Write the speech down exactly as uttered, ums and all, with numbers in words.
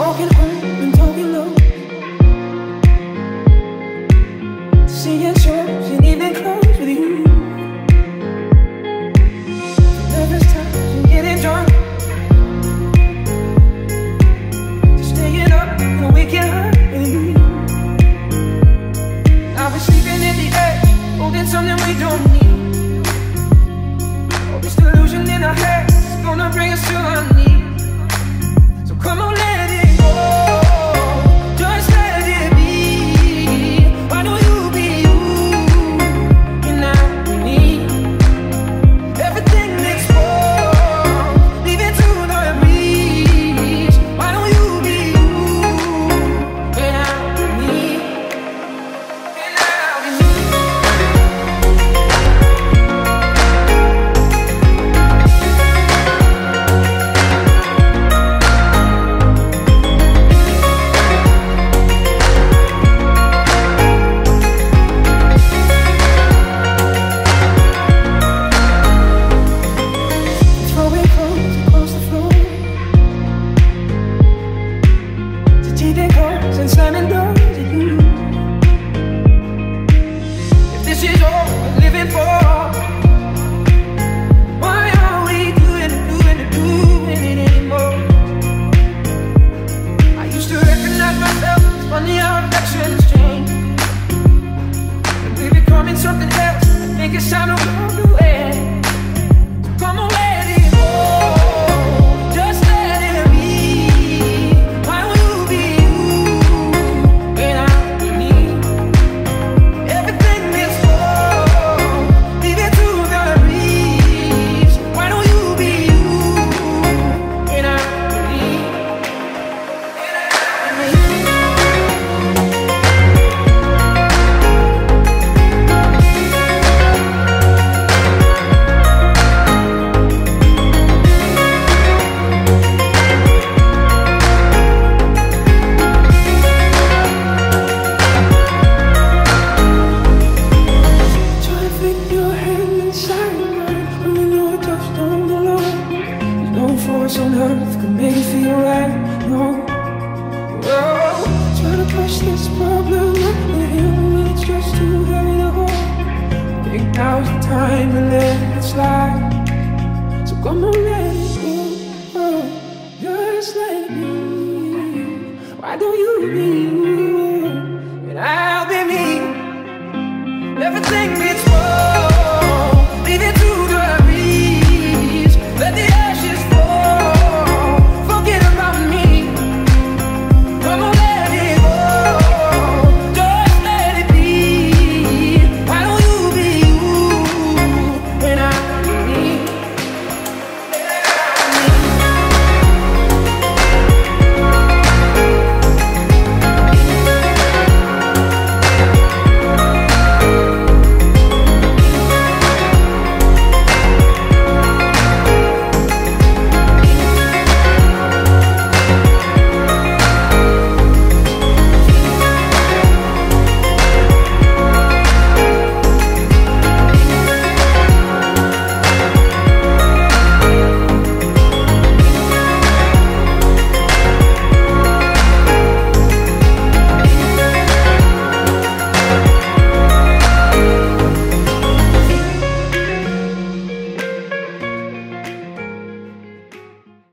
Walking home and talking low, seeing shows and evening clothes with you. Nervous times and getting drunk, to staying up and waking up with you. Now we're sleeping at the edge, holding something we don't need. All this delusion in our heads is gonna bring us to our knees. So come on, let it go. Just let it be. Why don't you be you? And now we need everything exposed. Leave it to the breeze. Why don't you be you? And now we need. And now we need. Throwing clothes across the floor, taking calls and slamming doors at you. If this is all we're living for, why are we doing it, doing it, doing it anymore? I used to recognize myself, it's funny how affections change, and we're becoming something else. I think it's time to walk away. So come on, let it go. Just let it be. Why don't you be you? And I need everything exposed. Leave it to the breeze. Why don't you be you? And I need. And I need. Try to fit your hand inside mine when you know it just don't belong. There's no force on earth can make it feel right. No. Whoa. Try to push this problem up the hill when it's just too heavy to hold. Think now's the time to let it slide. So come on, let it go. Just let it be. Why don't you be you? And I